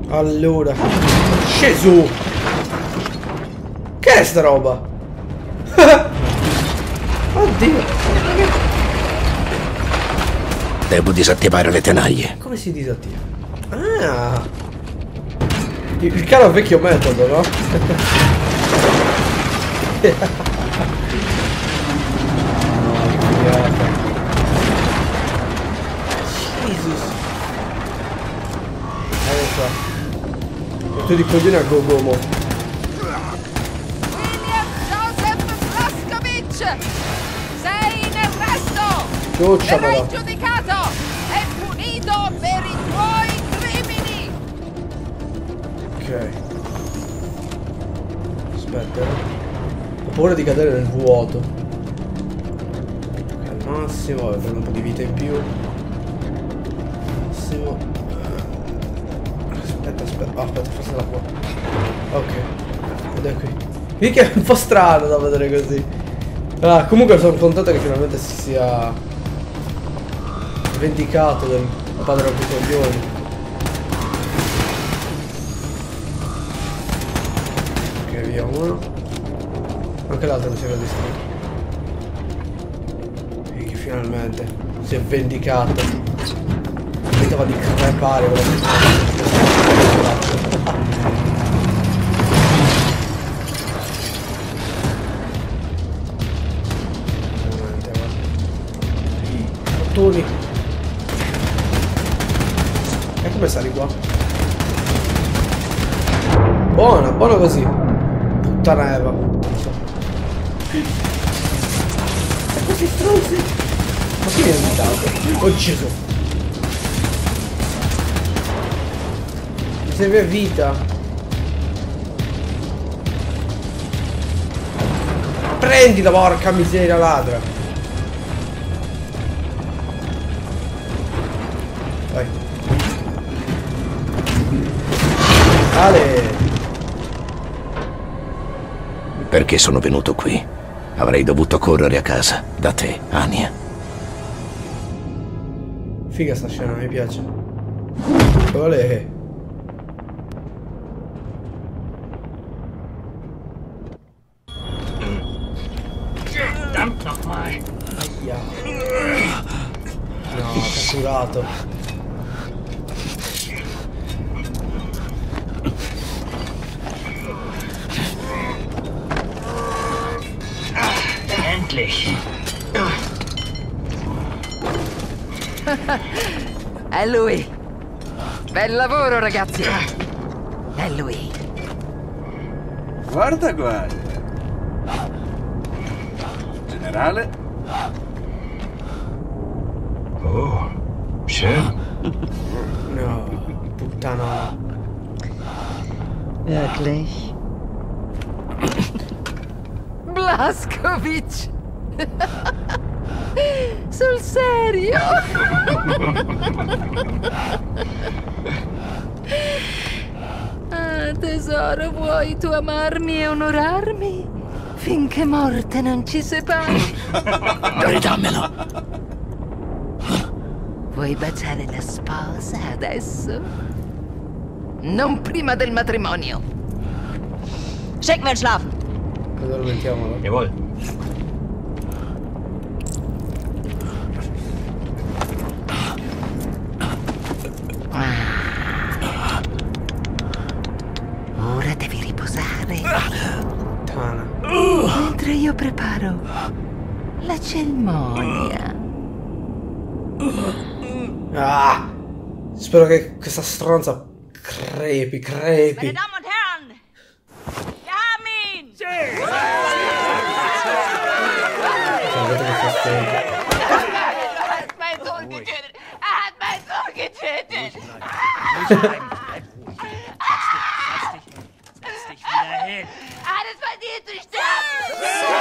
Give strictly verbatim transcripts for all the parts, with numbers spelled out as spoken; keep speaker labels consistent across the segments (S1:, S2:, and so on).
S1: Allora. Gesù! Che è sta roba? Oddio!
S2: Devo disattivare le tenaglie.
S1: Come si disattiva? Ah! Il, il caro vecchio metodo, no? Jesus! Ecco qua. E tu di coglione a Gogomo.
S3: Sei in arresto!
S1: Ciucciamela.
S3: Verrai giudicato e punito per i tuoi crimini!
S1: Ok. Aspetta. Ho paura di cadere nel vuoto. Ok, al massimo, vabbè, prendo un po' di vita in più. Massimo. Aspetta, aspetta. Oh, aspetta, forse da qua. Ok. Ed è qui. Mica è un po' strano da vedere così. Ah, comunque sono contento che finalmente si sia vendicato del padre coglioni. Ok, via uno. Anche l'altro mi sembra distrutto. E che finalmente si è vendicato. Metteva di crepare con Tony. E come sali qua? Buona, buona così. Puttana Eva. E questi stronzi? Ma chi mi ha invitato? Oh Gesù. Mi serve vita. Prendila, porca miseria ladra. Vai. Ale.
S2: Perché sono venuto qui? Avrei dovuto correre a casa, da te, Anya.
S1: Figa sta scena, mi piace. Ole.
S4: Verdammt nochmal.
S1: Aia. No, catturato.
S4: Endlich.
S3: È lui. Bel lavoro, ragazzi. È lui.
S5: Guarda, guarda. Generale?
S4: Oh, schön.
S1: No, puttana.
S6: Wirklich?
S3: Blazkowicz. Sul serio? Ah, tesoro, vuoi tu amarmi e onorarmi? Finché morte non ci separi.
S2: Ridammelo.
S3: Vuoi baciare la sposa adesso? Non prima del matrimonio.
S6: Schick mir schlafen.
S1: Addormentiamolo.
S4: Jawohl.
S3: Ora devi riposare.
S1: Puttana.
S3: Mentre io preparo la cerimonia.
S1: Ah! Spero che questa stronza crepi, crepi.
S6: Meine Damen und Herren, wir haben ihn!
S1: Guardate che fastone.
S3: Er hat meinen Sohn getötet! Er hat meinen Sohn getötet!
S4: Setz dich wieder hin.
S3: Er hat es verdient zu sterben!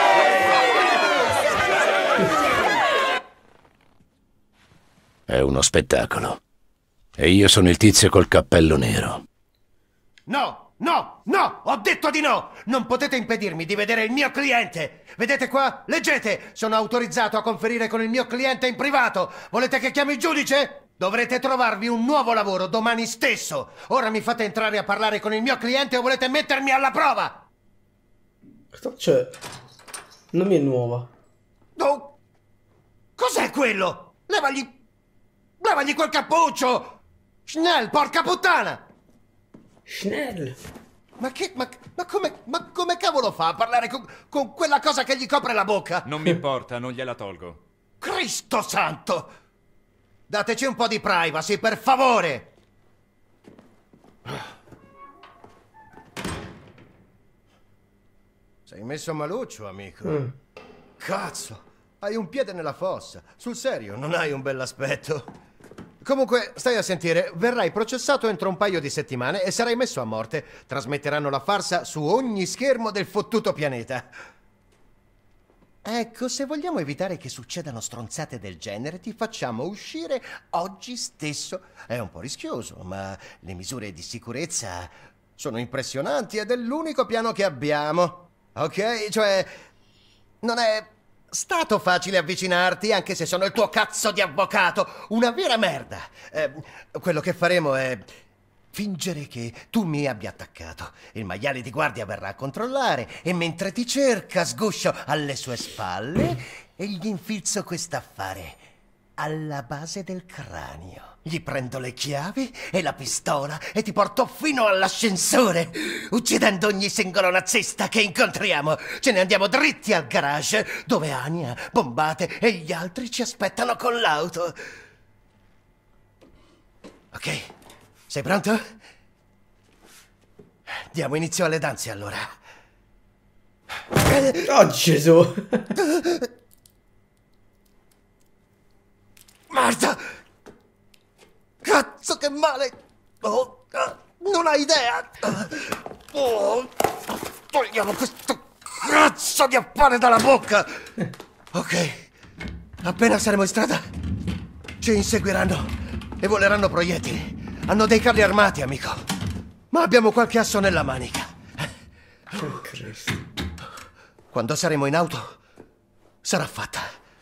S2: È uno spettacolo. E io sono il tizio col cappello nero.
S7: No, no, no! Ho detto di no! Non potete impedirmi di vedere il mio cliente! Vedete qua? Leggete! Sono autorizzato a conferire con il mio cliente in privato! Volete che chiami il giudice? Dovrete trovarvi un nuovo lavoro domani stesso. Ora mi fate entrare a parlare con il mio cliente o volete mettermi alla prova?
S1: Cioè, non mi è nuova.
S7: Oh, cos'è quello? Levagli... Levagli quel cappuccio! Schnell, porca puttana!
S1: Schnell.
S7: Ma che... Ma, ma come... Ma come cavolo fa a parlare con, con quella cosa che gli copre la bocca?
S5: Non mi importa, non gliela tolgo.
S7: Cristo santo! Dateci un po' di privacy, per favore! Sei messo maluccio, amico.
S1: Mm.
S7: Cazzo, hai un piede nella fossa. Sul serio, non hai un bell'aspetto. Comunque, stai a sentire, verrai processato entro un paio di settimane e sarai messo a morte. Trasmetteranno la farsa su ogni schermo del fottuto pianeta. Ecco, se vogliamo evitare che succedano stronzate del genere, ti facciamo uscire oggi stesso. È un po' rischioso, ma le misure di sicurezza sono impressionanti ed è l'unico piano che abbiamo. Ok? Cioè, non è stato facile avvicinarti, anche se sono il tuo cazzo di avvocato. Una vera merda. Eh, quello che faremo è fingere che tu mi abbia attaccato. Il maiale di guardia verrà a controllare e mentre ti cerca sguscio alle sue spalle e gli infilzo quest'affare alla base del cranio. Gli prendo le chiavi e la pistola e ti porto fino all'ascensore, uccidendo ogni singolo nazista che incontriamo. Ce ne andiamo dritti al garage dove Anya, Bombate e gli altri ci aspettano con l'auto. Ok? Sei pronto? Diamo inizio alle danze, allora.
S1: Oh, Gesù.
S7: Marta! Cazzo, che male! Oh, non hai idea! Oh, togliamo questo cazzo di affare dalla bocca! Ok, appena saremo in strada, ci inseguiranno e voleranno proiettili. Hanno dei carri armati, amico. Ma abbiamo qualche asso nella manica.
S1: Oh, Cristo.
S7: Quando saremo in auto, sarà fatta.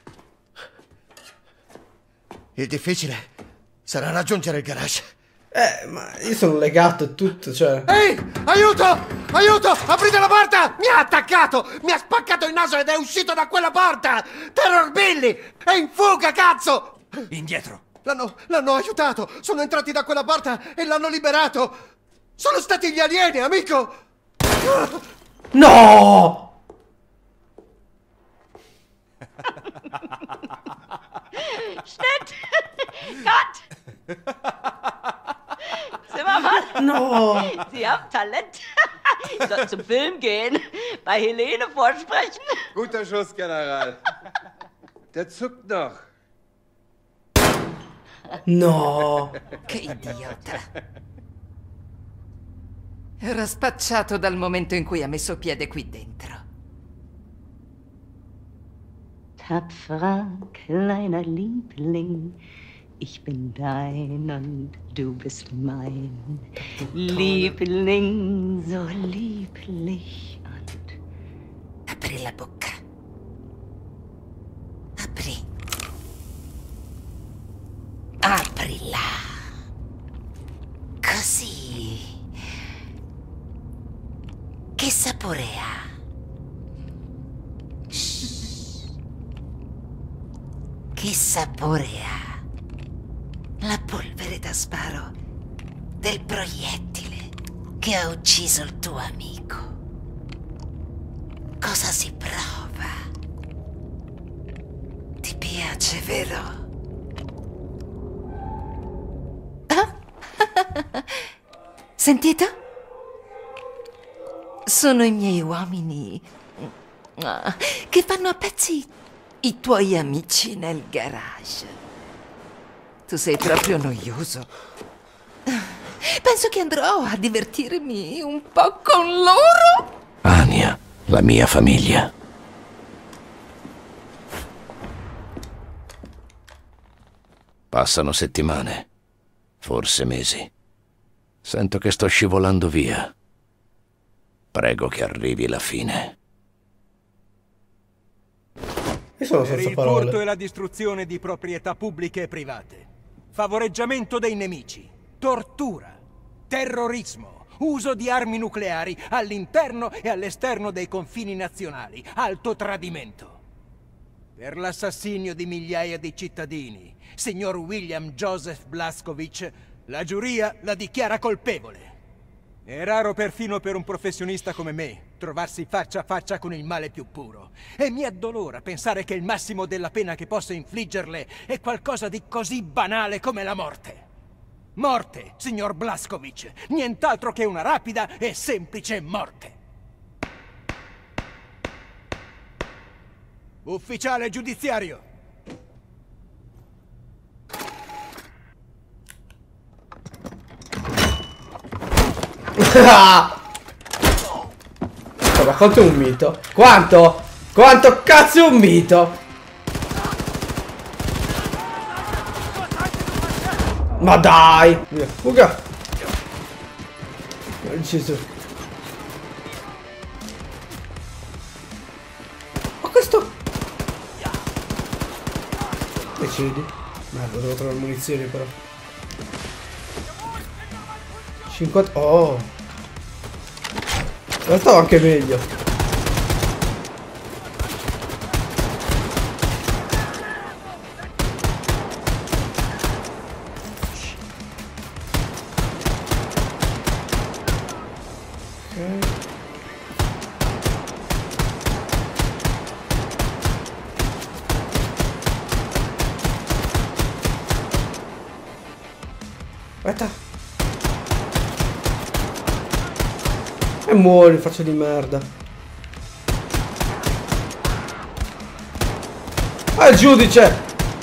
S7: Il difficile sarà raggiungere il garage.
S1: Eh, ma io sono legato e tutto, cioè...
S7: Ehi! Aiuto! Aiuto! Aprite la porta! Mi ha attaccato! Mi ha spaccato il naso ed è uscito da quella porta! Terror Billy! È in fuga, cazzo!
S5: Indietro!
S7: L'hanno, l'hanno aiutato! Sono entrati da quella porta e l'hanno liberato! Sono stati gli alieni, amico!
S1: No!
S6: Schnitt! Cut! Zimmermann!
S1: No!
S6: Sie haben Talent. Ich soll zum Film gehen, bei Helene vorsprechen.
S8: Guter Schuss, General. Der zuckt noch.
S1: No!
S3: Che idiota. Era spacciato dal momento in cui ha messo piede qui dentro.
S9: Tapferer kleiner Liebling, ich bin dein und du bist mein. Liebling, so lieblich und...
S3: Apri la bocca. Apri. Aprila. Così. Che sapore ha? Shh. Che sapore ha la polvere da sparo del proiettile che ha ucciso il tuo amico? Cosa si prova? Ti piace, vero? Sentito? Sono i miei uomini ah, che fanno a pezzi i tuoi amici nel garage. Tu sei proprio noioso. Penso che andrò a divertirmi un po' con loro.
S2: Anya, la mia famiglia. Passano settimane, forse mesi. Sento che sto scivolando via. Prego che arrivi la fine.
S1: Io sono
S5: Per
S1: senza
S5: il furto
S1: parole.
S5: e la distruzione di proprietà pubbliche e private.
S10: favoreggiamento dei nemici, tortura, terrorismo, uso di armi nucleari all'interno e all'esterno dei confini nazionali, alto tradimento. Per l'assassinio di migliaia di cittadini, signor William Joseph Blazkowicz, la giuria la dichiara colpevole. È raro perfino per un professionista come me trovarsi faccia a faccia con il male più puro. E mi addolora pensare che il massimo della pena che posso infliggerle è qualcosa di così banale come la morte. Morte, signor Blazkowicz, nient'altro che una rapida e semplice morte. Ufficiale giudiziario.
S1: Ma quanto è un mito? Quanto? Quanto cazzo è un mito? Ma dai! Fuga! Gesù. Ma questo? Decidi. Merda, devo trovare munizioni però. cinquanta... Oh! In realtà va anche meglio. Aspetta. E muori, faccia di merda. Ah, il giudice!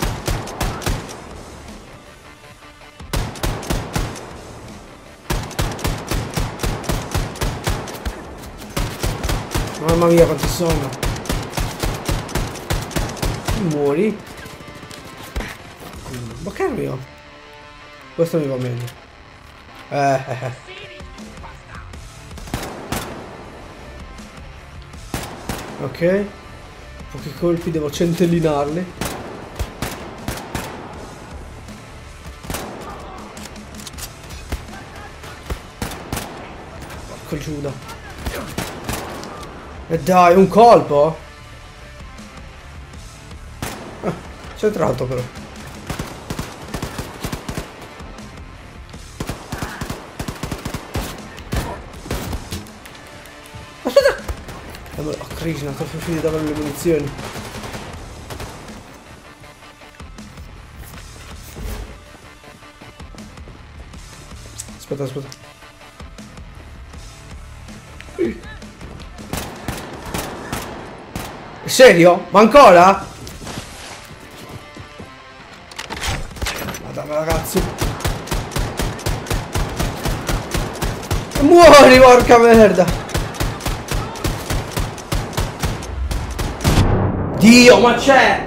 S1: Mamma mia, quanti sono! Muori? Ma che mio? Questo mi va meglio. Eh, eh, eh. Ok. Pochi colpi, devo centellinarli. Porco Giuda. E dai, un colpo? Ah, centrato però. Oh Krishna, sto finendo di davare le munizioni. Aspetta, aspetta. Serio? Ma ancora? Madonna ragazzi. Muori, porca merda. Dio, ma c'è!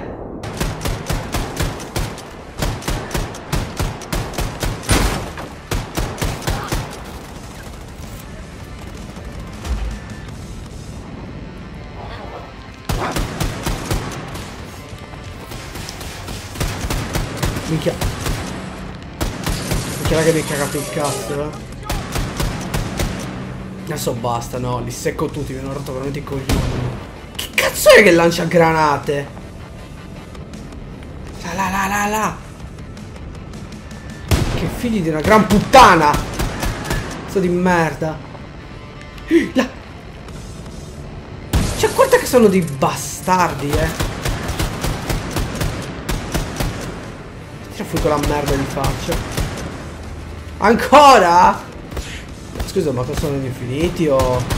S1: Minchia. Minchia raga, mi hai cagato il cazzo, eh. Adesso basta, no, li secco tutti, mi hanno rotto veramente i coglioni. Che cazzo è che lancia granate? La la la la la. Che figli di una gran puttana. Sto di merda. La. Cioè guarda che sono dei bastardi, eh. Tira fuori quella merda di faccia. Ancora? Scusa, ma cosa sono infiniti o...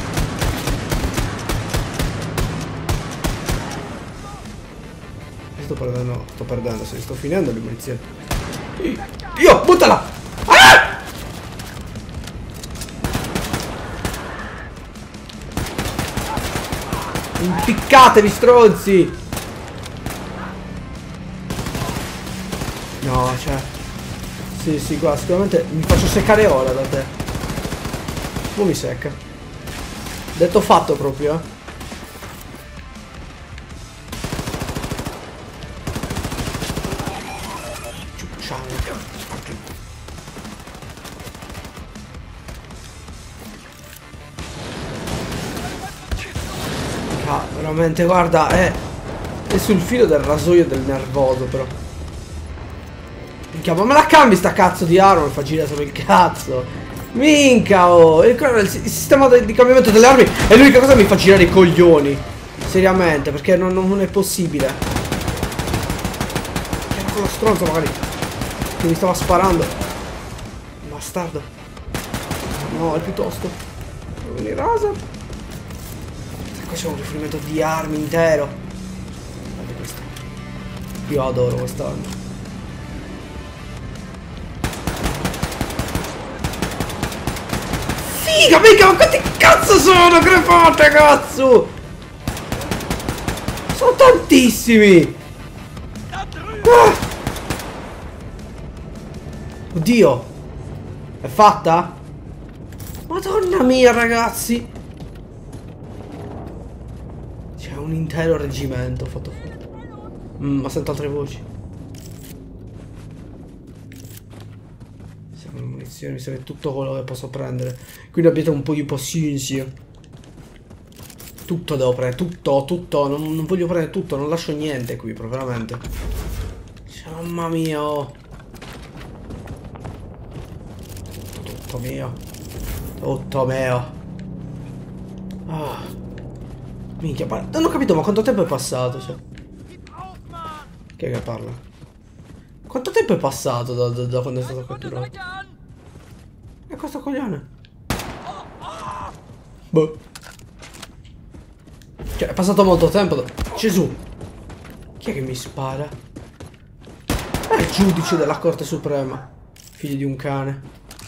S1: Sto perdendo, sto perdendo, se sto finendo le munizioni. Io, buttala! Ah! Impiccatevi, stronzi! No, cioè... Sì, sì, qua sicuramente mi faccio seccare ora da te. Non mi secca. Detto fatto proprio, eh. Ciao. Ah, veramente, guarda, è, è sul filo del rasoio del nervoso, però. Minchia, ma me la cambi sta cazzo di arma? Mi fa girare solo il cazzo. Minchia, oh. Il, il sistema di cambiamento delle armi è l'unica cosa che mi fa girare i coglioni. Seriamente, perché non, non è possibile. Era quello stronzo magari che mi stava sparando. Bastardo. No, è piuttosto. Mi rasa. Qua c'è un riferimento di armi intero. Guarda questo. Io adoro quest'arma. Figa, mica, ma quanti cazzo sono crepate, cazzo! Sono tantissimi! Ah! Oddio! È fatta? Madonna mia, ragazzi! C'è un intero reggimento fatto fuori. Mm, ma sento altre voci. Servono munizioni, mi serve tutto quello che posso prendere. Quindi abbiate un po' di pazienza. Tutto devo prendere, tutto, tutto. Non, non voglio prendere tutto, non lascio niente qui, proprio veramente. Mamma mia. Tutto mio. Tutto mio. Ah. Minchia, ma non ho capito, ma quanto tempo è passato? Cioè. Chi è che parla? Quanto tempo è passato da, da, da quando è stato catturato? E questo coglione? Boh. Cioè, è passato molto tempo da... Gesù! Chi è che mi spara? È il giudice della Corte Suprema. Figlio di un cane.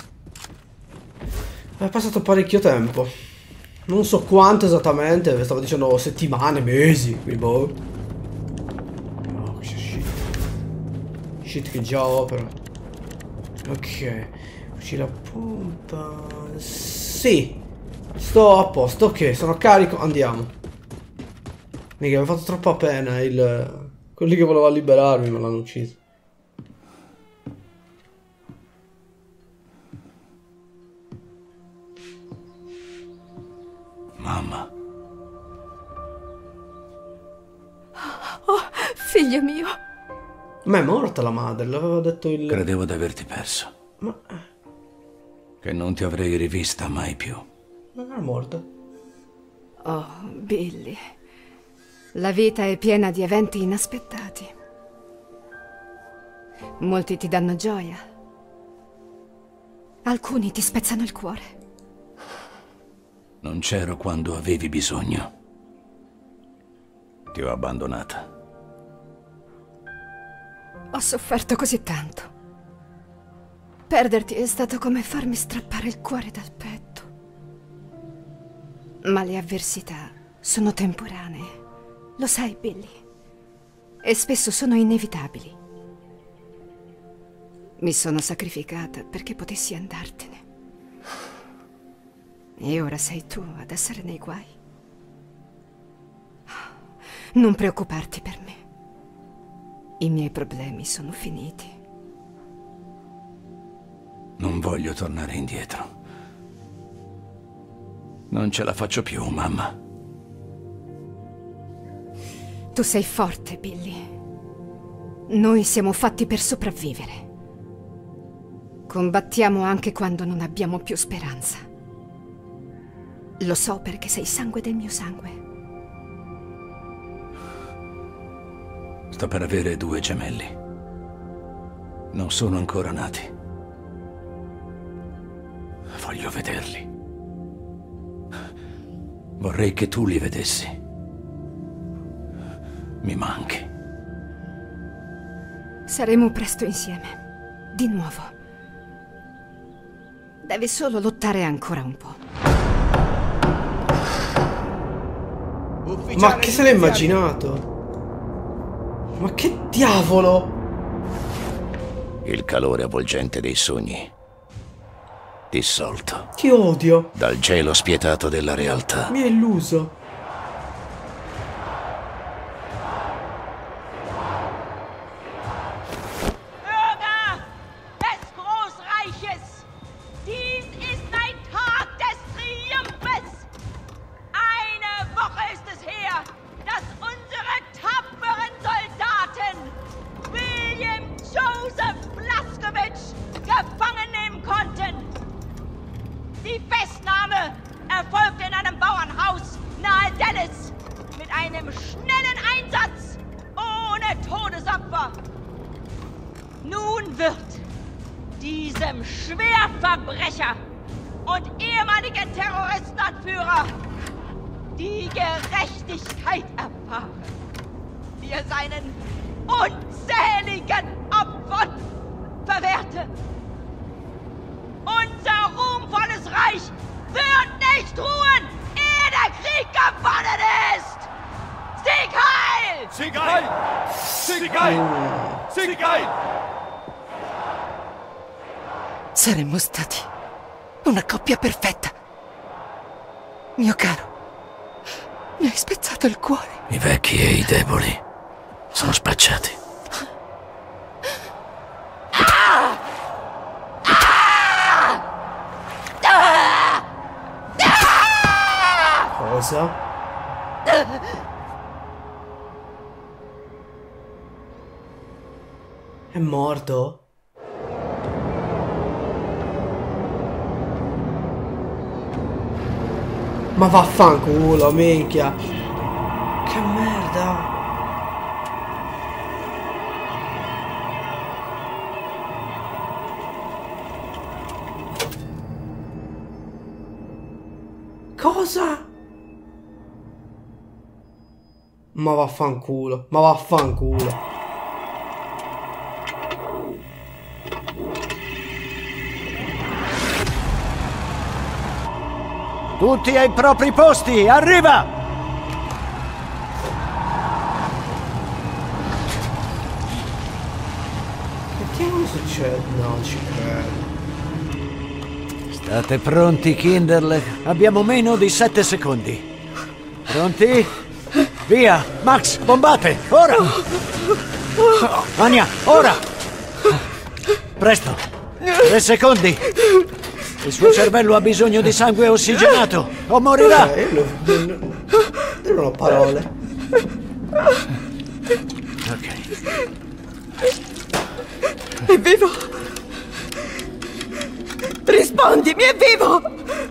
S1: È passato parecchio tempo. Non so quanto esattamente, stavo dicendo settimane, mesi, quindi boh. No, questo shit. Shit che già opera. Ok. Fucile a pompa. Sì. Sto a posto, ok, sono carico, andiamo. Mica, mi ha fatto troppa pena il... quelli che voleva liberarmi me l'hanno ucciso.
S2: Mamma.
S11: Oh, figlio mio.
S1: Ma è morta la madre, l'aveva detto il...
S2: Credevo di averti perso.
S1: Ma...
S2: Che non ti avrei rivista mai più.
S1: Ma non è morta.
S11: Oh, Billy. La vita è piena di eventi inaspettati. Molti ti danno gioia. Alcuni ti spezzano il cuore.
S2: Non c'ero quando avevi bisogno. Ti ho abbandonata.
S11: Ho sofferto così tanto. Perderti è stato come farmi strappare il cuore dal petto. Ma le avversità sono temporanee. Lo sai, Billy. E spesso sono inevitabili. Mi sono sacrificata perché potessi andartene. E ora sei tu ad essere nei guai. Non preoccuparti per me. I miei problemi sono finiti.
S2: Non voglio tornare indietro. Non ce la faccio più, mamma.
S11: Tu sei forte, Billy. Noi siamo fatti per sopravvivere. Combattiamo anche quando non abbiamo più speranza. Lo so perché sei sangue del mio sangue.
S2: Sto per avere due gemelli. Non sono ancora nati. Voglio vederli. Vorrei che tu li vedessi. Mi manchi.
S11: Saremo presto insieme. Di nuovo. Devi solo lottare ancora un po'.
S1: Ma che se l'ha immaginato? Ma che diavolo?
S2: Il calore avvolgente dei sogni. Dissolto.
S1: Ti odio.
S2: Dal gelo spietato della realtà.
S1: Mi ha illuso.
S6: Bürger des Großreiches, dies ist ein Tag des Triumphes. Eine Woche ist es her, Die Festnahme erfolgte in einem Bauernhaus nahe Dallas mit einem schnellen Einsatz ohne Todesopfer. Nun wird diesem Schwerverbrecher und ehemaligen Terroristenanführer die Gerechtigkeit erfahren, die er seinen unzähligen Opfern verwehrte. Unser ruhmvolles Reich wird nicht ruhen, ehe der Krieg gewonnen ist! Sieg heil!
S5: Sieg heil! Sieg heil! Sieg heil!
S3: Saremmo stati una coppia perfetta. Mio caro, mi hai spezzato il cuore.
S2: I vecchi e i deboli sono spacciati.
S3: Ah! Ah! Ah! Ah!
S1: Cosa? È morto? Ma vaffanculo, minchia. Che merda. Cosa? Ma vaffanculo, ma vaffanculo.
S10: Tutti ai propri posti, arriva!
S1: Che non succede? No, ci credo.
S10: State pronti, Kinderle? Abbiamo meno di sette secondi. Pronti? Via! Max, bombate! Ora! Anya, ora! Presto! Tre secondi! Il suo cervello ha bisogno di sangue ossigenato o morirà!
S1: Eh, io non, non ho parole.
S10: Ok.
S3: È vivo! Rispondimi, è vivo!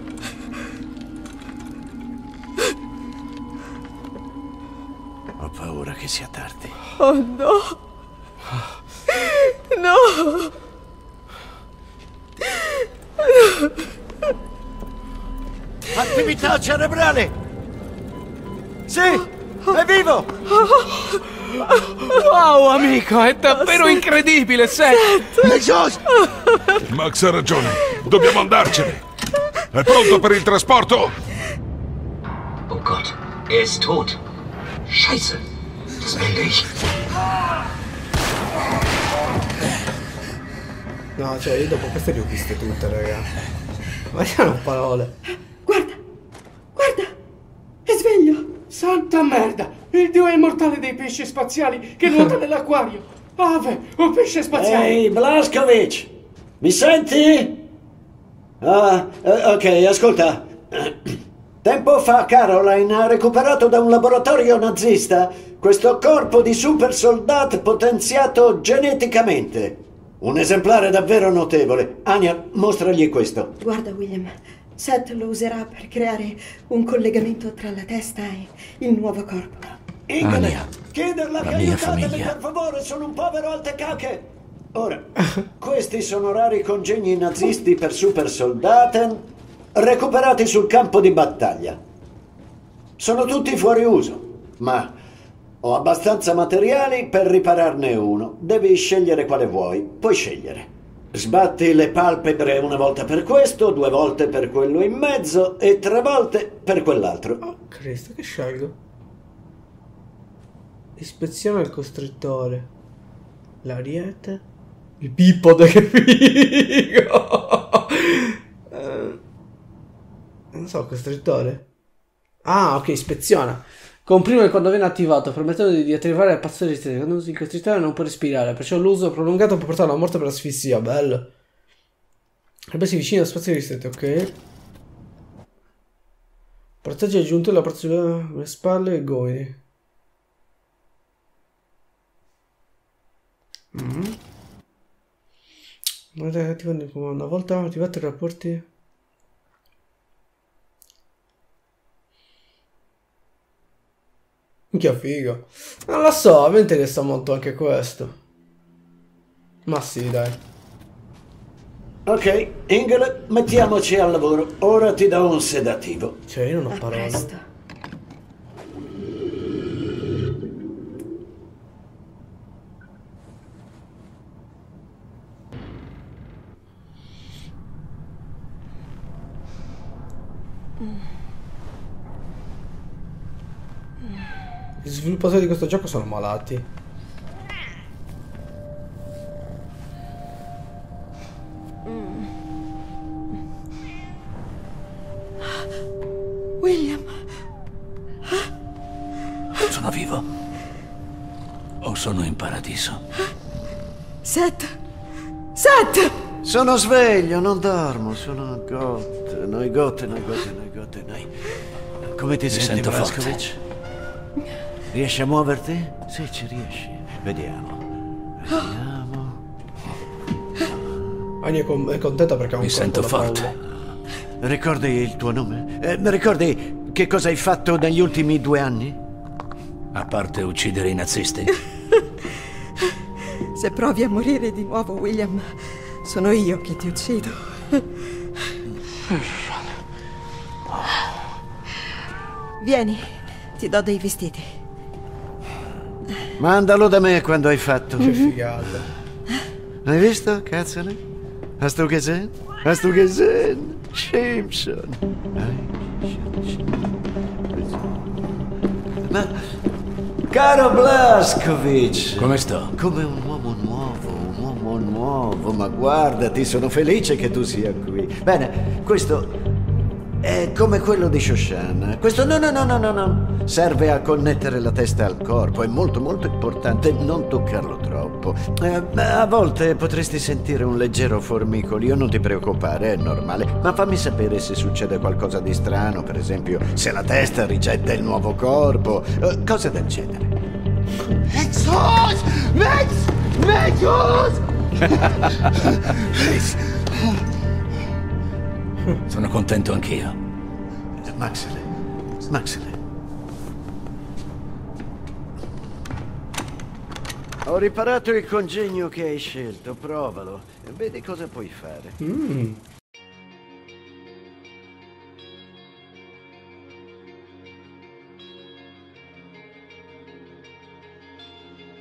S10: Ho paura che sia tardi.
S3: Oh no! No!
S10: Attività cerebrale! Sì! È vivo!
S5: Wow, amico, è davvero incredibile, Seth!
S12: Max ha ragione, dobbiamo andarcene. È pronto per il trasporto?
S13: Oh Gott, er ist tot. Scheiße, das melde ich.
S1: No, cioè io dopo queste le ho viste tutte, raga. Ma io non ho parole.
S14: Guarda! Guarda! È sveglio! Santa merda! Il dio immortale dei pesci spaziali che nuota nell'acquario! Ave, un pesce spaziale!
S10: Ehi, Blazkowicz! Mi senti? Ah, eh, ok, ascolta. Tempo fa Caroline ha recuperato da un laboratorio nazista questo corpo di super soldat potenziato geneticamente. Un esemplare davvero notevole. Anya, mostragli questo.
S9: Guarda, William, Seth lo userà per creare un collegamento tra la testa e il nuovo corpo.
S10: Ingane, chiederla
S2: la
S10: che
S2: mia
S10: aiutatemi,
S2: famiglia.
S10: per favore, sono un povero altecacche. Ora, questi sono rari congegni nazisti per super soldaten recuperati sul campo di battaglia. Sono tutti fuori uso, ma ho abbastanza materiali per ripararne uno. Devi scegliere quale vuoi, puoi scegliere. Sbatti le palpebre una volta per questo, due volte per quello in mezzo e tre volte per quell'altro.
S1: Oh, Cristo, che scelgo? Ispeziona il costrittore. L'ariete. Il pippode, che figo! eh, non so, costrittore. Ah, ok, ispeziona. Comprime quando viene attivato, permettendo di attivare il passo resistenza. Quando usi il costrittore non può respirare, perciò l'uso prolungato può portare alla morte per asfissia. Bello. Ebbene si vicino allo spazio ristretto, ok. Protegge il giuntore, la porta le spalle e i gomiti. Mm. Una volta attivati i rapporti. Minchia figo. Non lo so, mi interessa molto anche questo. Ma sì, dai.
S15: Ok, Ingel, mettiamoci al lavoro. Ora ti do un sedativo.
S1: Cioè, io non ho parole. Gli sviluppatori di questo gioco sono malati.
S9: William.
S2: Sono vivo? O sono in paradiso?
S9: Seth. Seth!
S15: Sono sveglio, non dormo, sono Got. Noi Got, noi Got, noi Got, noi. Come ti
S2: Mi
S15: senti,
S2: sento
S15: Blazkowicz? Riesci a muoverti? Sì, ci riesci. Vediamo. Vediamo.
S1: Annie è, con è contenta perché ha un
S2: Mi sento forte.
S1: paura.
S15: Ricordi il tuo nome? Eh, ricordi che cosa hai fatto negli ultimi due anni?
S2: A parte uccidere i nazisti?
S9: Se provi a morire di nuovo, William, sono io che ti uccido. Vieni, ti do dei vestiti.
S15: Mandalo da me quando hai fatto.
S1: Che figata.
S15: Hai visto, cazzone? Hast du gesehen? Hast du gesehen? Simpson. Ma, caro Blazkowicz,
S2: come sto?
S15: Come un uomo nuovo, un uomo nuovo. Ma guardati, sono felice che tu sia qui. Bene, questo è come quello di Shoshan. Questo no, no, no, no, no, no. Serve a connettere la testa al corpo. È molto, molto importante non toccarlo troppo. Eh, a volte potresti sentire un leggero formicolio. Non ti preoccupare, è normale. Ma fammi sapere se succede qualcosa di strano. Per esempio, se la testa rigetta il nuovo corpo. Eh, cose del genere.
S6: Exos! Max! Maxos!
S2: Sono contento anch'io.
S15: Maxele. Maxele. Ho riparato il congegno che hai scelto, provalo e vedi cosa puoi fare.
S1: Mm.